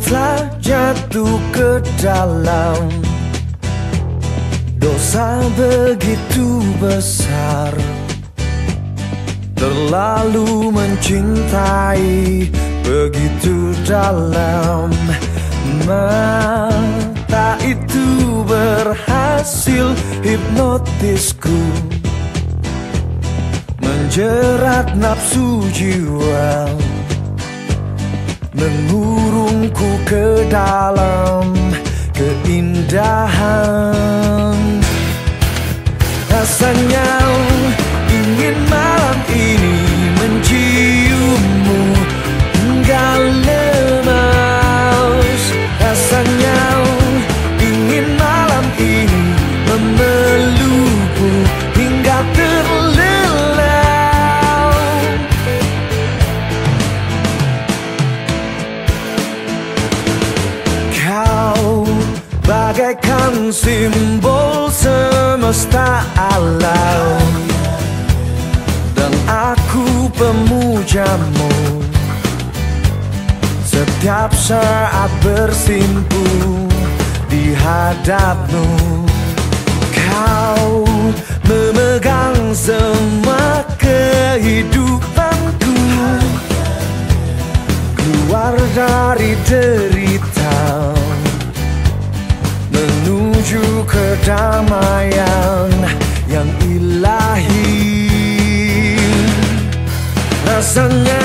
telah jatuh ke dalam dosa begitu besar, terlalu mencintai begitu dalam. Mata itu berhasil hipnotisku, menjerat nafsu jiwa, mengurungku ke dalam keindahan. Rasanya ingin malam ini menciummu hingga lemas. Rasanya ingin malam ini memelukmu hingga terlelap. Kau bagaikan simbol semesta alam, dan aku pemujamu setiap saat bersimpu di hadapmu. Kau memegang semua kehidupanku, keluar dari derita menuju kedamaian yang ilahi. Rasanya